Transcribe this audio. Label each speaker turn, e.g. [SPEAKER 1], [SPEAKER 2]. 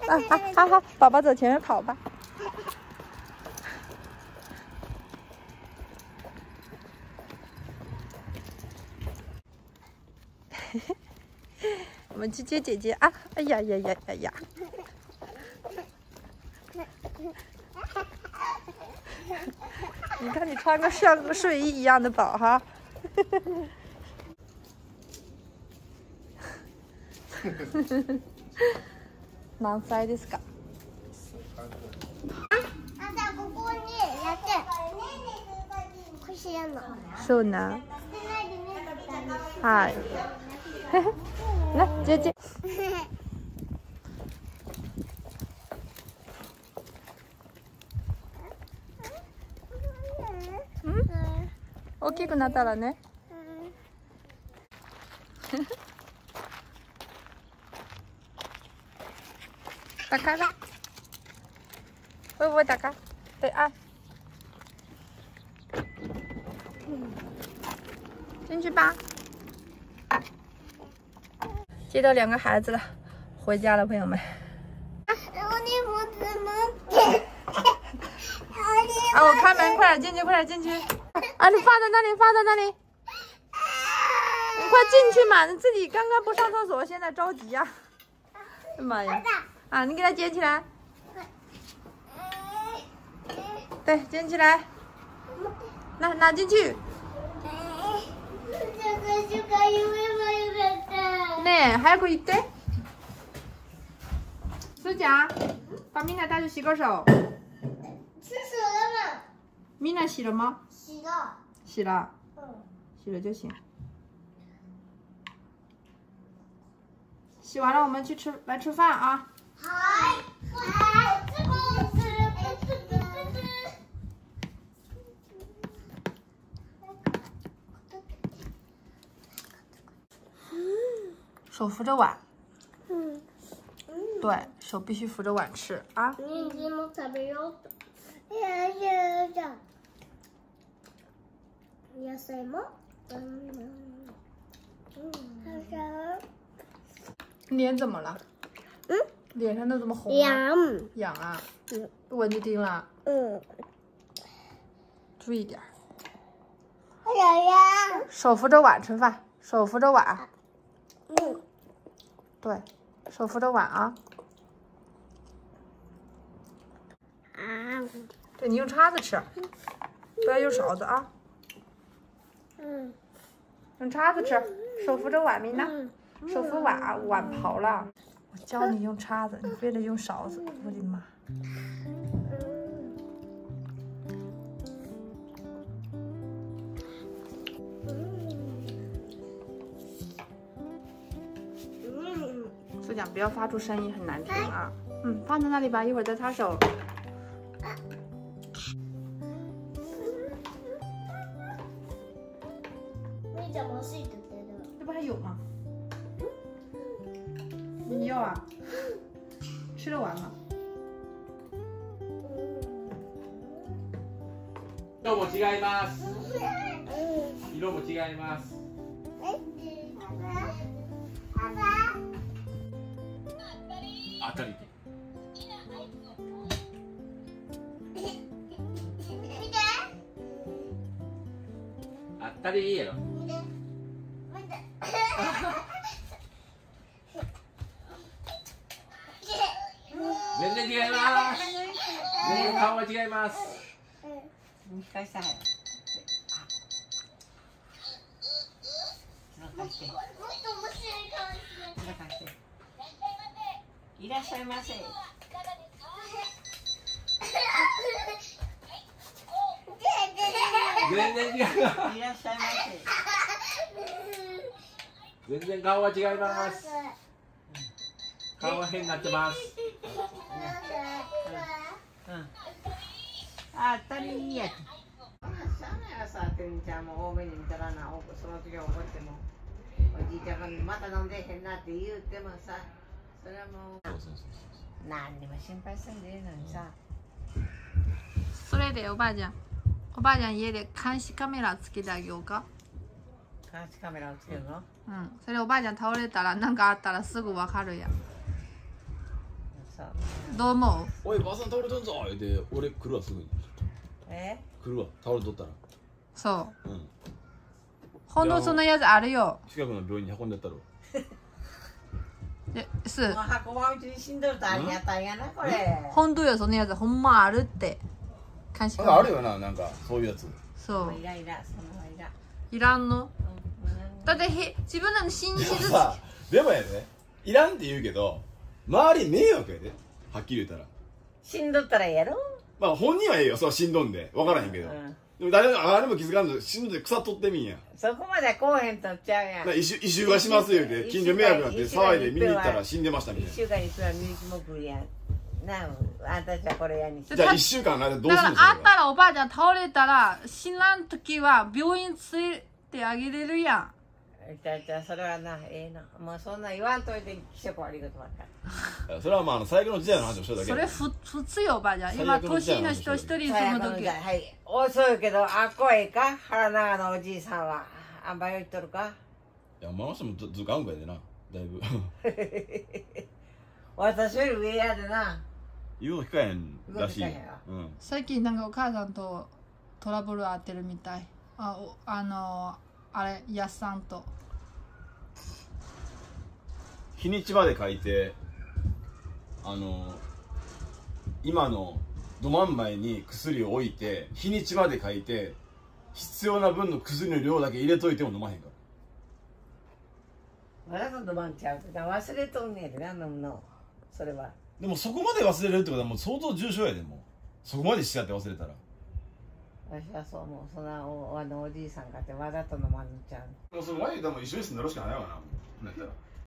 [SPEAKER 1] 好，宝宝走前面跑吧。我们去接姐姐啊！哎呀呀呀呀呀！你看你穿个像个睡衣一样的宝哈。何歳ですか？そうな。はい。な、姐姐。大きくなったらね。打开吧，会不会打开？得按。进去吧。接到2个孩子了，回家了，朋友们。啊，我开门，快点进去，快点进去！啊，你放在那里，放在那里。你快进去嘛！你自己刚刚不上厕所，现在着急呀！哎呀妈呀！啊，你给它捡起来。对，捡起来。拿进去。네, 하고 있대? 수자,把米娜带去洗个手。
[SPEAKER 2] 吃手了吗？
[SPEAKER 1] 米娜洗了吗？
[SPEAKER 2] 洗了。
[SPEAKER 1] 洗了。洗了就行。洗完了，我们去来吃饭啊。
[SPEAKER 2] 好。
[SPEAKER 1] 手扶着碗。对，手必须扶着碗吃啊。脸怎么了？脸上都怎么红了？痒啊！蚊子叮了。注意点。手扶着碗吃饭，手扶着碗。对，手扶着碗啊。对，你用叉子吃，不要用勺子啊。用叉子吃，手扶着碗，米娜，手扶碗，碗刨了。我教你用叉子，你非得用勺子，我的妈！就讲不要发出声音，很难听啊。放在那里吧，一会儿再擦手。这不还有吗？你要啊？吃得完吗？
[SPEAKER 3] 色も違います。色も違います。当たりで。当たりいいやろ。全然違います。全然顔が違います。
[SPEAKER 4] 返したい。いらっしゃいませ。
[SPEAKER 3] 全然違います。
[SPEAKER 4] いらっしゃいませ。
[SPEAKER 3] 全然顔が違います。顔が変になってます。
[SPEAKER 4] 当たりいいやつ。しゃあないわさ、てんちゃんも多めに見たらな、その時は怒っても。おじいちゃんがまた飲んでへんなって言うてもさ、それはもう何にも心配せんでいいのにさ。
[SPEAKER 1] それでおばあちゃん家で監視カメラつけてあげようか。
[SPEAKER 4] 監視カメラをつけるの？
[SPEAKER 1] それおばあちゃん倒れたら何かあったらすぐ分かるやん。
[SPEAKER 4] そ
[SPEAKER 1] どう思う？
[SPEAKER 3] おいばあさん倒れとんぞ言うて俺来るわすぐに
[SPEAKER 4] え
[SPEAKER 3] 来るわ倒れとったら
[SPEAKER 1] そう
[SPEAKER 3] うん
[SPEAKER 1] 本当そのやつあるよ。
[SPEAKER 3] 近くの病院に運んでやったろ
[SPEAKER 1] 是
[SPEAKER 4] もう運ばんうちに死んどるとありがたいやなこれ。
[SPEAKER 1] 本当よそのやつほんまあるって監視
[SPEAKER 3] なんかあるよななんかそういうやつ
[SPEAKER 1] そう
[SPEAKER 4] イライラそのイラ。
[SPEAKER 1] いらんのだって自分らの寝
[SPEAKER 3] でも
[SPEAKER 1] 室
[SPEAKER 3] さでもやでいらんって言うけど周り迷惑やではっきり言ったら
[SPEAKER 4] 死んどったらええやろ。
[SPEAKER 3] まあ本人はええよそう死んどんで分からへんけど、
[SPEAKER 4] うん
[SPEAKER 3] でも誰も気づかんと死んで腐っとってみんや
[SPEAKER 4] そこまでこうへんとっちゃうやん。
[SPEAKER 3] 異臭がしますよって近所迷惑なんて騒いで見に行ったら死んでましたみたい
[SPEAKER 4] 1週間に一度は身内も来るやん。なあ、あんたたちはこれやにし
[SPEAKER 3] なじゃあ1週間の間どう
[SPEAKER 1] だから
[SPEAKER 3] するんですか
[SPEAKER 1] あったらおばあちゃん倒れたら死らん時は病院連れてあげれるやん。
[SPEAKER 4] じゃあそれはな、ええな。もうそんな言わんといて気色悪いことばっか
[SPEAKER 3] それはまあ最悪の時代の話をしただけ
[SPEAKER 1] それ普通よおばあちゃん。今年の人一人
[SPEAKER 4] り。
[SPEAKER 1] 住む時
[SPEAKER 4] はい。遅いけど、あっこええか腹長のおじいさんは。あんばよ言っとるか
[SPEAKER 3] いやまああの人もずかんこやでなだいぶ
[SPEAKER 4] 私より上やでな。
[SPEAKER 3] 言うの聞かへんらしいよ
[SPEAKER 4] 言うの聞かへんわ
[SPEAKER 3] うん
[SPEAKER 1] 最近なんかお母さんとトラブルあってるみたい。あれやっさんと
[SPEAKER 3] 日にちまで書いて今のど真ん前に薬を置いて日にちまで書いて必要な分の薬の量だけ入れといても飲まへんから
[SPEAKER 4] わざと飲まんちゃうって忘れとんねんでな、飲むの。それは。
[SPEAKER 3] でもそこまで忘れるってことはもう相当重症やでもうそこまでしちゃって忘れたら
[SPEAKER 4] 私はそう思う。そんなおじいさんかってわざと飲まんのちゃう。
[SPEAKER 3] もうその前でも一緒に住んだろしかないわなもうなったら